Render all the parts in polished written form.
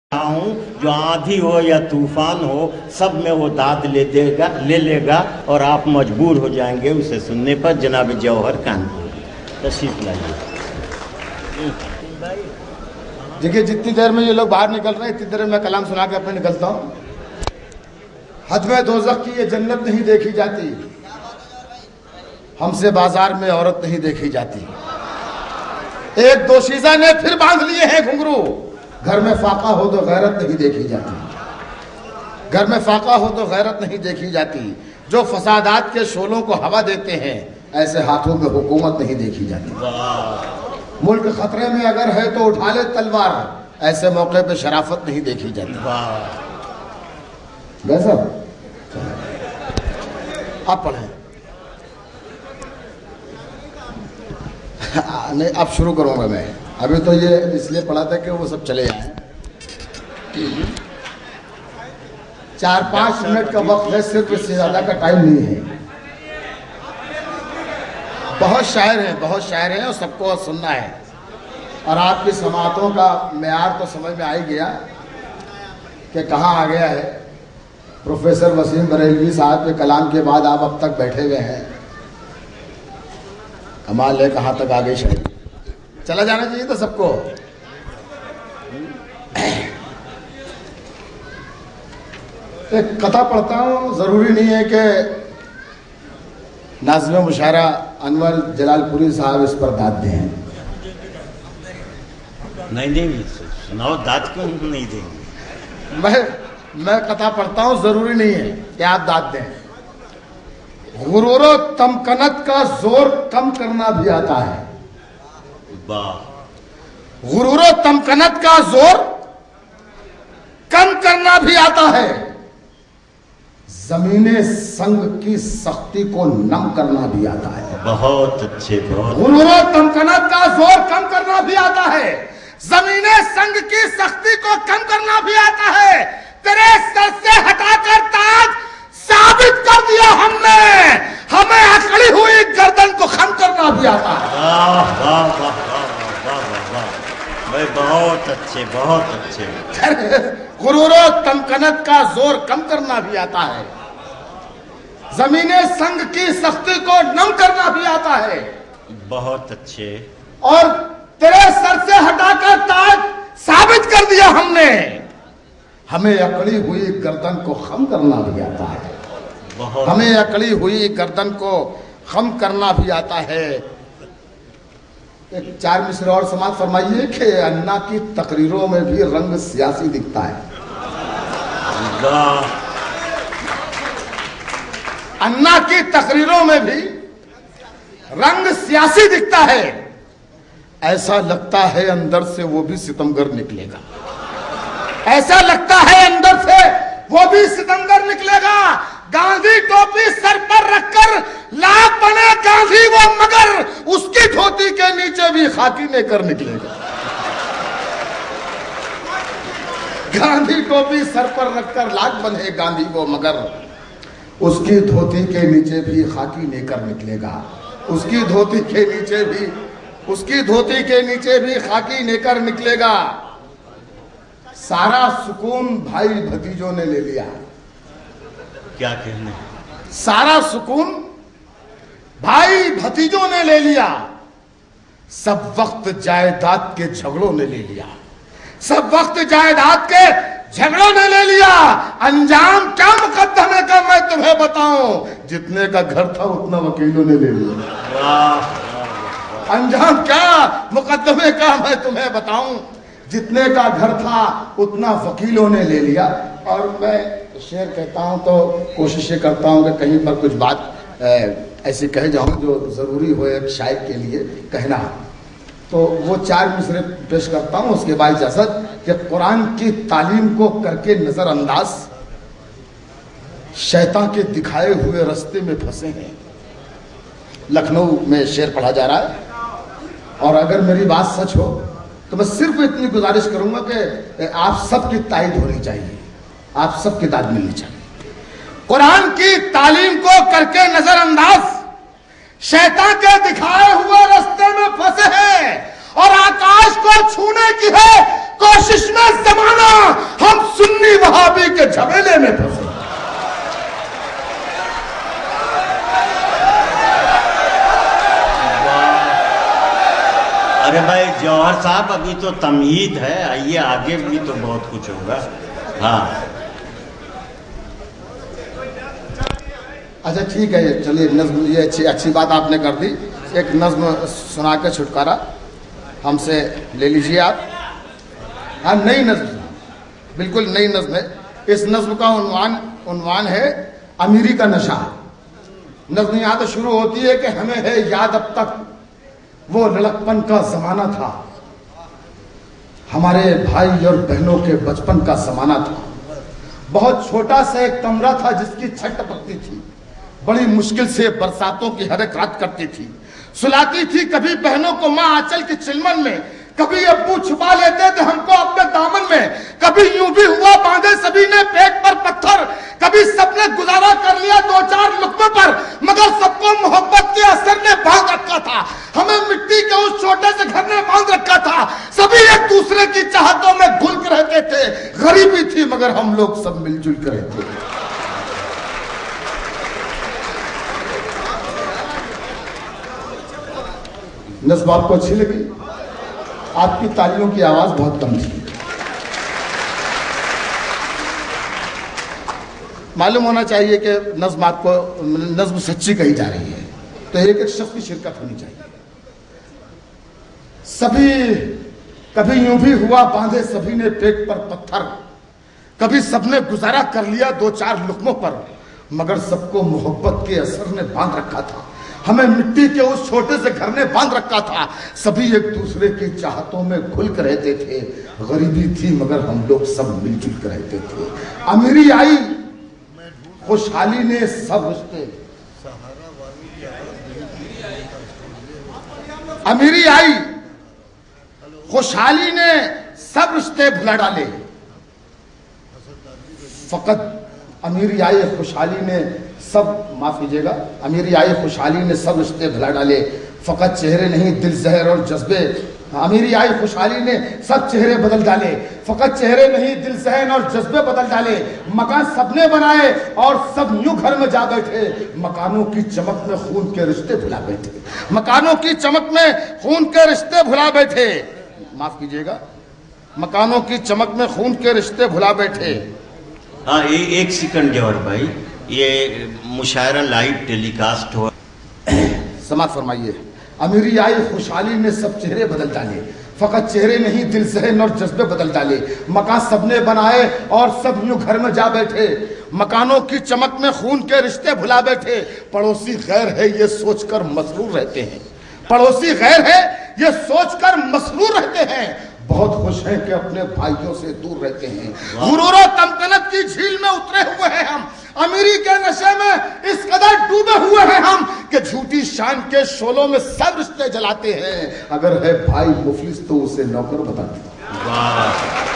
हूँ जो आंधी हो या तूफान हो सब में वो दाद ले लेगा और आप मजबूर हो जाएंगे उसे सुनने पर। जनाब जौहर कानपुर तशरीफ लाइए। देखिए जितनी देर में ये लोग बाहर निकल रहे हैं इतनी देर में मैं कलाम सुना के अपने निकलता हूँ। हजमे दोज़ख की ये जन्नत नहीं देखी जाती, हमसे बाजार में औरत नहीं देखी जाती। एक दोशीज़ा ने फिर बांध लिए हैं घुंघरू, घर में फाका हो तो गैरत नहीं देखी जाती। घर में फाका हो तो गैरत नहीं देखी जाती। जो फसादात के शोलों को हवा देते हैं ऐसे हाथों में हुकूमत नहीं देखी जाती। मुल्क खतरे में अगर है तो उठा ले तलवार, ऐसे मौके पे शराफत नहीं देखी जाती। वैसा आप पढ़ें। नहीं अब शुरू करूंगा मैं, अभी तो ये इसलिए पढ़ा था कि वो सब चले जाएं। 4-5 मिनट का वक्त है, सिर्फ इससे ज्यादा का टाइम नहीं है। बहुत शायर हैं और सबको सुनना है। और आपकी समातों का मेयार तो समझ में आ ही गया कि कहाँ आ गया है। प्रोफेसर वसीम बरेलवी साहब के कलाम के बाद आप अब तक बैठे हुए हैं। कमाल है कहाँ तक आ गई शायद। चला जाना चाहिए था सबको। एक कथा पढ़ता हूँ, जरूरी नहीं है कि नाज़िम मुशायरा अनवर जलालपुरी साहब इस पर दाद दें। नहीं देंगे, सुनाओ, दाद क्यों नहीं देंगे? मैं कथा पढ़ता हूँ, जरूरी नहीं है कि आप दाद दें। गुरूरो तमकनत का जोर कम करना भी आता है। गुरूरो तमकनत का जोर कम करना भी आता है। जमीने संग की सख्ती को नम करना भी आता है। बहुत अच्छे, बहुत। गुरूरो तमकनत का जोर कम करना भी आता है। जमीने संग की सख्ती को कम करना भी आता है। तेरे सर से हटाकर ताज साबित कर दिया हमने, हमें अकड़ी हुई गर्दन को खम करना भी आता है। वाह वाह वाह वाह वाह वाह, भाई बहुत अच्छे, बहुत अच्छे। गुरूरो तमकनत का जोर कम करना भी आता है। जमीने संग की सख्ती को नम करना भी आता है। बहुत अच्छे। और तेरे सर से हटाकर ताज साबित कर दिया हमने, हमें अकड़ी हुई गर्दन को खम करना भी आता है। हमें अकड़ी हुई गर्दन को खम करना भी आता है। एक 4 मिसरे और समाज फरमाइए कि अन्ना की तकरीरों में भी रंग सियासी दिखता है। अन्ना की तकरीरों में भी रंग सियासी दिखता है। ऐसा लगता है अंदर से वो भी सितमगर निकलेगा। ऐसा लगता है अंदर से वो भी सितमगर निकलेगा। गांधी टोपी सर पर रखकर लाख बने गांधी वो, मगर उसकी धोती के नीचे भी खाकी लेकर निकलेगा। गांधी टोपी सर पर रखकर लाख बने गांधी वो, मगर उसकी धोती के नीचे भी खाकी लेकर निकलेगा। उसकी धोती के नीचे भी खाकी लेकर निकलेगा। सारा सुकून भाई भतीजों ने ले लिया। क्या कहने? सारा सुकून भाई भतीजों ने ले लिया। सब वक्त जायदाद के झगड़ों ने ले लिया। सब वक्त जायदाद के झगड़ों ने ले लिया। अंजाम क्या मुकद्दमे का मैं तुम्हें बताऊं, जितने का घर था उतना वकीलों ने ले लिया। अंजाम क्या मुकद्दमे का मैं तुम्हें बताऊं, जितने का घर था उतना वकीलों ने ले लिया। और मैं शेर कहता हूं तो कोशिश करता हूं कि कहीं पर कुछ बात ऐसी कह जाऊं जो जरूरी हो एक शायर के लिए कहना। तो वो 4 मिसरे पेश करता हूं, उसके बाद इजाजत कि कुरान की तालीम को करके नजरअंदाज शैतान के दिखाए हुए रास्ते में फंसे हैं। लखनऊ में शेर पढ़ा जा रहा है। और अगर मेरी बात सच हो तो मैं सिर्फ इतनी गुजारिश करूंगा कि आप सबकी ताईद होनी चाहिए, आप सबकी दाद मिलनी चाहिए। कुरान की तालीम को करके नजरअंदाज शैतान के दिखाए हुए रास्ते में फंसे हैं और आकाश को छूने की है कोशिश में जमाना साहब अभी तो तमहीद है, आइए आगे भी तो बहुत कुछ होगा। हाँ अच्छा ठीक है, चलिए नज्म, ये अच्छी बात आपने कर दी। एक नज्म सुना के छुटकारा हमसे ले लीजिए आप। हाँ, नई नज्म, बिल्कुल नई नज्म है। इस नज्म का उन्वान है अमीरी का नशा। नज्म यहाँ तो शुरू होती है कि हमें है याद अब तक वो लड़कपन का जमाना था, हमारे भाई और बहनों के बचपन का जमाना था। बहुत छोटा सा एक कमरा था जिसकी छत टपकती थी, बड़ी मुश्किल से बरसातों की हर एक रात करती थी। सुलाती थी कभी बहनों को माँ आंचल के चिलमन में, कभी अब्बू छुपा लेते थे हमको अपने दामन में। कभी यूं भी हुआ बांधे सभी ने पेट पर पत्थर, कभी सबने गुजारा कर लिया दो चार लुक़्मे पर, मगर सबको मोहब्बत के असर ने बांध रखा था। हमें मिट्टी के उस छोटे से घर ने बांध रखा था। सभी एक दूसरे की चाहतों में घुल कर रहते थे। गरीबी थी मगर हम लोग सब मिलजुल कर रहते थे। नज़्म आपको अच्छी लगी? आपकी तालियों की आवाज बहुत कम थी। मालूम होना चाहिए कि नज़्म सच्ची कही जा रही है, तो एक एक शख्स की शिरकत होनी चाहिए। सभी कभी यूं भी हुआ बांधे सभी ने पेट पर पत्थर, कभी सबने गुजारा कर लिया दो चार लुक़्मों पर, मगर सबको मोहब्बत के असर ने बांध रखा था। हमें मिट्टी के उस छोटे से घर ने बांध रखा था। सभी एक दूसरे की चाहतों में घुल कर रहते थे। गरीबी थी मगर हम लोग सब मिलजुल कर रहते थे। अमीरी आई खुशहाली ने सब रिश्ते, अमीरी आई खुशहाली ने सब रिश्ते भुला डाले। फकत अमीरी आई खुशहाली ने सब, माफ कीजिएगा, अमीरी आई खुशहाली ने सब रिश्ते भुला डाले। फकत चेहरे नहीं दिल जहर और जज्बे, अमीरी आई खुशहाली ने सब चेहरे बदल डाले। फकत चेहरे नहीं दिल जहन और जज्बे बदल डाले। मकान सबने बनाए और सब यूं घर में जा बैठे। मकानों की चमक में खून के रिश्ते भुला बैठे। मकानों की चमक में खून के रिश्ते भुला बैठे। माफ कीजिएगा, मकानों की चमक में खून के रिश्ते भुला बैठे। हाँ, एक सेकंड जवाहर भाई, ये मुशायरा लाइव टेलीकास्ट हो, समाप्त फरमाइए। अमीरी आई खुशहाली ने सब चेहरे बदल डाले। फकत चेहरे नहीं दिल सहन और जज्बे बदल डाले। मकान सबने बनाए और सब यूं घर में जा बैठे। मकानों की चमक में खून के रिश्ते भुला बैठे। पड़ोसी गैर है ये सोचकर मसरूर रहते हैं। पड़ोसी गैर है ये सोचकर मसरूर रहते हैं। बहुत खुश हैं कि अपने भाइयों से दूर रहते हैं। गुरूर और तमतनत की झील में उतरे हुए हैं हम। अमीरी के नशे में इस कदर डूबे हुए हैं हम कि झूठी शान के शोलों में सब रिश्ते जलाते हैं। अगर है भाई मुफलिस तो उसे नौकर बताते हैं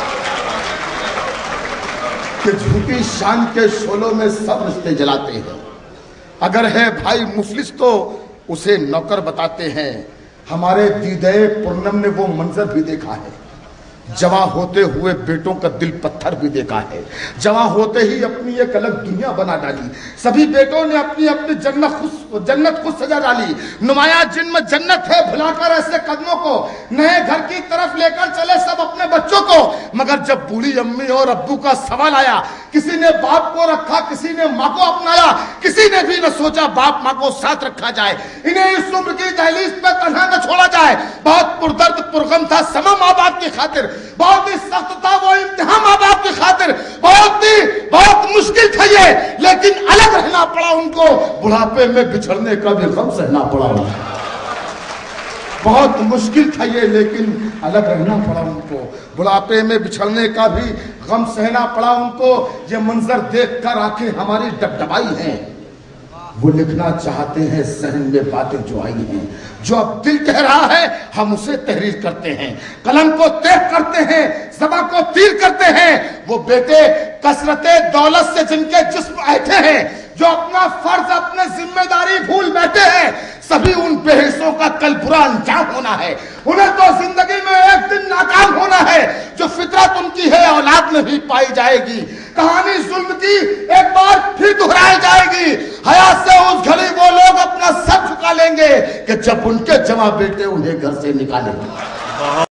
कि झूठी शान के शोलों में सब रिश्ते जलाते हैं। अगर है भाई मुफलिस तो उसे नौकर बताते हैं। हमारे दीदे पूर्णम ने वो मंजर भी देखा है। जवां होते हुए बेटों का दिल पत्थर भी देखा है। जवां होते ही अपनी एक अलग दुनिया बना डाली। सभी बेटों ने अपनी अपनी जन्नत खुद सजा डाली। नुमाया जिनमें जन्नत है भुलाकर ऐसे कदमों को, नए घर की तरफ लेकर चले सब अपने बच्चों को। मगर जब बूढ़ी अम्मी और अब्बू का सवाल आया, किसी ने बाप को रखा, किसी ने माँ को अपनाया, किसी ने भी न सोचा बाप माँ को साथ रखा जाए। इन्हें इस उम्र की दहलीज पे तन्हा न छोड़ा जाए। बहुत पुरदर्द पुरगम था समा माँ बाप की खातिर, बहुत ही सख्त था वो इम्तिहान माँ बाप की खातिर, बहुत मुश्किल था ये, लेकिन अलग रहना पड़ा उनको। बुढ़ापे में बिछड़ने का भी गम सहना पड़ा उनको। बहुत मुश्किल था ये, लेकिन अलग रहना पड़ा उनको। बुढ़ापे में बिछड़ने का भी गम सहना पड़ा उनको। ये मंजर देखकर आंखें हमारी डबडबाई हैं। वो लिखना चाहते हैं सहन में बातें जो आई हैं। जो अब दिल कह रहा है हम उसे तहरीर करते हैं। कलम को तेज करते हैं, ज़बां को तीर करते हैं। वो बेटे कसरते दौलत से जिनके जिस्म ऐठे हैं, जो अपना फर्ज अपने जिम्मेदारी भूल बैठे हैं, सभी उन बेहिस्सों का कल बुरा अंजाम होना है। उन्हें तो जिंदगी में एक दिन नाकाम होना है। जो फितरत उनकी है औलाद में भी पाई जाएगी। कहानी जुल्म की एक बार फिर दोहराई जाएगी। हयात से उस घड़ी वो लोग अपना सर झुका लेंगे कि जब उनके जवां बेटे उन्हें घर से निकालेंगे।